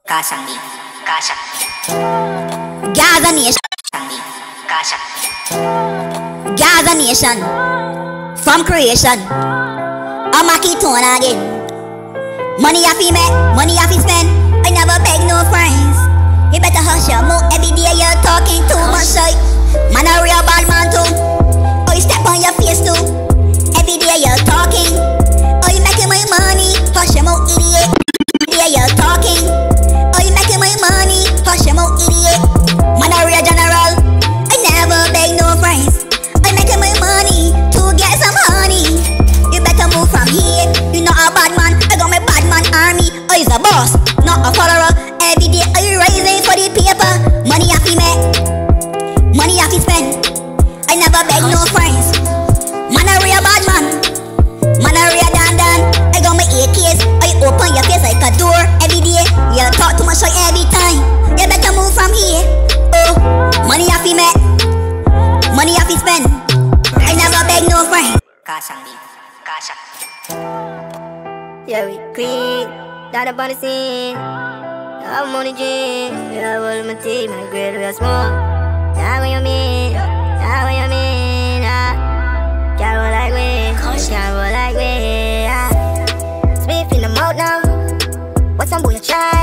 Kasang di, Kasha. Gaza Nation, Di, Kasha. Gaza Nation, from creation. I'm a key tone again. Money I fi make, money I fi spend. I never beg no friends. You better hush your mouth. Every day you're talking too much shit. Man a real bad man too. Oh, you step on your face too. Every day you're talking. Oh, you making my money. Hush your mouth, idiot. Every day you're talking. Oh, you making my money. Hush your mouth, idiot. Man a real general. I never beg no friends. I making my money to get some honey. You better move from here. You not a bad man. I got my bad man army. I is a boss, not a follower. Every day I rising for the paper. Money I fi make, money I fi spend. I never beg no friends. Man a real bad man. Man a real dan. I got my AKs. I open your face like a door. Every day you talk too much like every time. You better move from here. Oh, money I fi make, money I fi spend. I never beg no friends. Kasang di, Kasha. Yeah, we clean, down up on the scene. I'm on the gym, yeah, all of my team, my grade, we are small. Now what you mean, now what you mean, can't roll like me, can't roll like me, Spiff in the mouth now, what's some boy you try?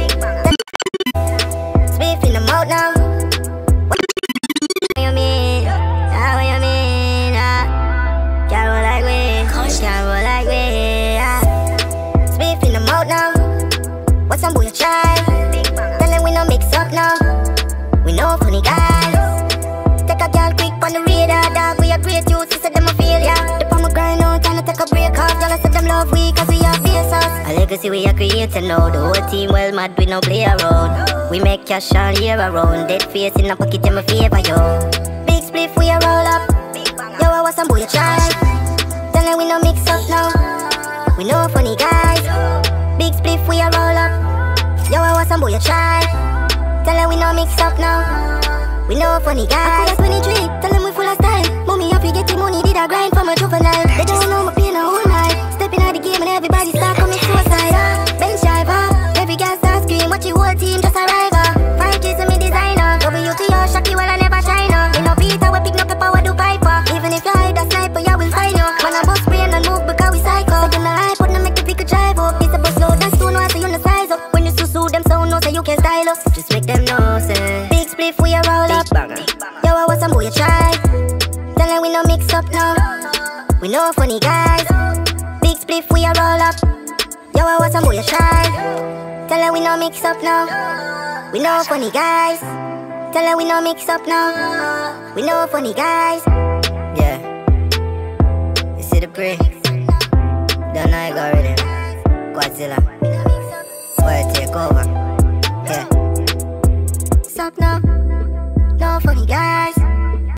Spiff in the mouth now, what you mean, now what you mean, can't roll like me, can't roll like me, Spiff in the mouth now, what's some boy you try? Tell them we no mix up now. We no funny guys. Take a girl quick on the radar, dog. We a great youth, we said them a failure. The palm a grind out, tryna take a break off. Y'all said them love we, cause we are base us. A legacy we are creating now. The whole team well mad, we no play around. We make cash all year around. Dead face in a pocket, in my favor, yo. Big spliff, we a roll up. Yo, I was some boy you try. Tell them we no mix up now. We no funny guys. Big spliff, we a roll up. Yo, I want some boy you try. Tell them we no mix up now. We no funny guys. I could 23, tell them we full of style. Mommy, if you get the money, did I grind from a juvenile? They don't know my pain a whole night. Stepping out the game and everybody start coming suicide. Bench driver, every girl start scream. Watch your whole team just arrive. 5 kids and me designer. WTO, Shocky, well I never shine. In no Peter, we pick no pepper, we do piper. Even if you hide a sniper, yeah, we'll find you. When I bust brain and move because we psycho. So you know hype, but no make the pick a drive up. It's a bus load and stone, so you no size up. When you sue them sound, no say you can style us. Just make them know, say big spliff, we a roll up. Yo, I want some boy you try. Tell them we no mix up now. We no funny guys. Big spliff, we a roll up. Yo, I want some boy you try. Tell them we no mix up now. We no funny guys. Tell them we no mix up now. We no funny guys. Yeah. You see the break? Don't know I got rhythm. Godzilla. Boy, take over.